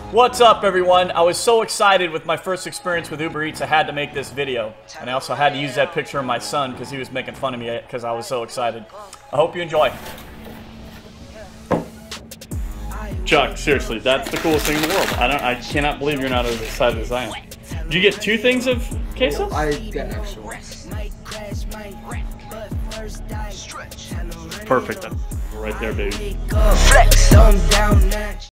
What's up, everyone? I was so excited with my first experience with Uber Eats, I had to make this video. And I also had to use that picture of my son because he was making fun of me because I was so excited. I hope you enjoy. Chuck, seriously, that's the coolest thing in the world. I cannot believe you're not as excited as I am. Did you get 2 things of queso? I get extra ones. Perfect. Right there, baby.